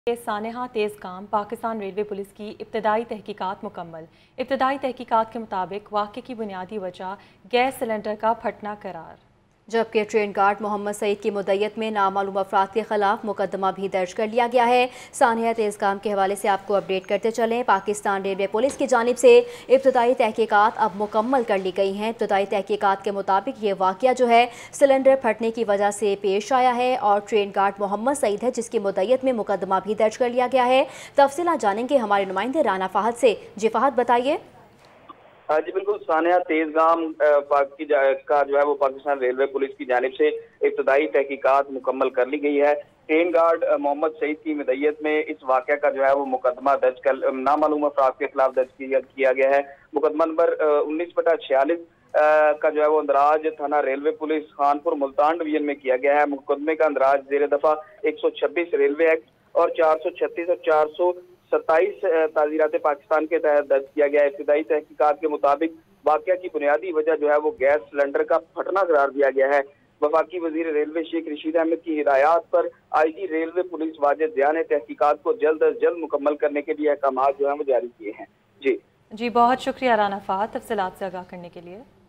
के सानेहा तेज़ काम पाकिस्तान रेलवे पुलिस की इब्तदाई तहकीकात मुकम्मल। इब्तदाई तहकीकात के मुताबिक वाक़े की बुनियादी वजह गैस सिलेंडर का फटना करार, जबकि ट्रेन गार्ड मोहम्मद सईद की मुद्दत में नामालूम अफराद के खिलाफ मुकदमा भी दर्ज कर लिया गया है। सानिया तेज़ काम के हवाले से आपको अपडेट करते चलें। पाकिस्तान रेलवे पुलिस की जानिब से इब्तदाई तहकीकात अब मुकम्मल कर ली गई हैं। इब्तदाई तहकीकात के मुताबिक ये वाक़या जो है सिलेंडर फटने की वजह से पेश आया है और ट्रेन गार्ड मोहम्मद सईद है जिसकी मुद्दत में मुकदमा भी दर्ज कर लिया गया है। तफसीलात जानेंगे हमारे नुमाइंदे राना फहद से। जी फहद, बताइए। जी बिल्कुल, सानिया तेजगाम का जो है वो पाकिस्तान रेलवे पुलिस की जानिब से इब्तदाई तहकीकात मुकम्मल कर ली गई है। ट्रेन गार्ड मोहम्मद सईद की मदय्यत में इस वाक़या का जो है वो मुकदमा दर्ज कर नामालूम अफराद के खिलाफ दर्ज किया गया है। मुकदमा नंबर 19/46 का जो है वो अंदराज थाना railway police Khanpur Multan division में किया गया है। मुकदमे का अंदराज जेर दफा 126 रेलवे एक्ट और 436 और 427 ताज़ीरात पाकिस्तान के तहत दर्ज किया गया है। इब्तदाई तहकीकात के मुताबिक वाक़या की बुनियादी वजह जो है वो गैस सिलेंडर का फटना करार दिया गया है। वफाकी वजीर रेलवे शेख रशीद अहमद की हिदायत पर IG railway police Wajid Zia ने तहकीकात को जल्द अज जल्द मुकम्मल करने के लिए अहकाम जो है वो जारी किए हैं। जी बहुत शुक्रिया राना फहद, तफसीलात से आगाह करने के लिए।